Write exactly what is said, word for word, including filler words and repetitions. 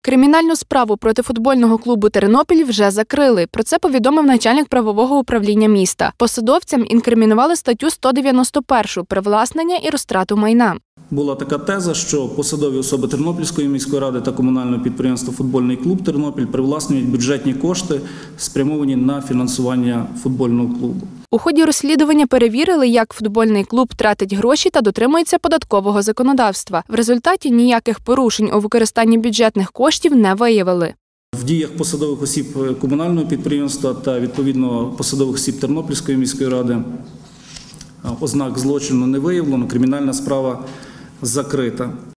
Кримінальну справу проти футбольного клубу «Тернопіль» вже закрили. Про це повідомив начальник правового управління міста. Посадовцям інкримінували статтю сто дев'яносто першу – привласнення і розтрату майна. Була така теза, що посадові особи Тернопільської міської ради та комунального підприємства «Футбольний клуб Тернопіль» привласнюють бюджетні кошти, спрямовані на фінансування футбольного клубу. У ході розслідування перевірили, як футбольний клуб тратить гроші та дотримується податкового законодавства. В результаті ніяких порушень у використанні бюджетних коштів не виявили. В діях посадових осіб комунального підприємства та, відповідно, посадових осіб Тернопільської міської ради ознак злочину не виявлено, кримінальна справа закрита.